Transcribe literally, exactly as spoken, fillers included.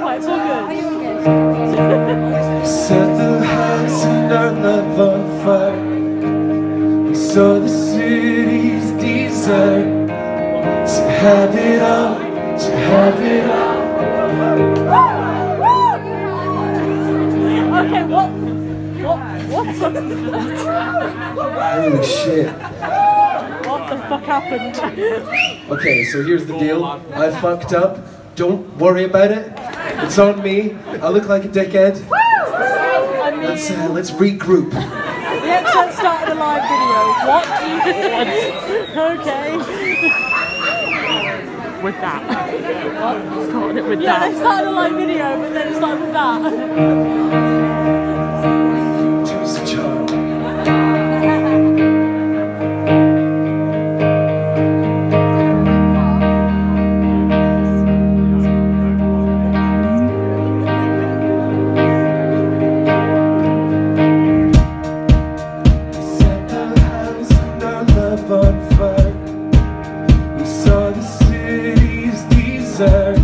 alright, it's all good. Set the house and our love on fire. We saw the city's desire to have it all, to have it all. Okay, what? What? What? Holy shit. What the fuck happened? Okay, so here's the deal. I fucked up. Don't worry about it. It's on me. I look like a dickhead. I mean, Let's uh, let's regroup. the Xcerts started a live video. What do you want? Okay. With that. What? Started it with yeah, that. Yeah, they started a live video, but then it started with that. On fire. We saw the city's desire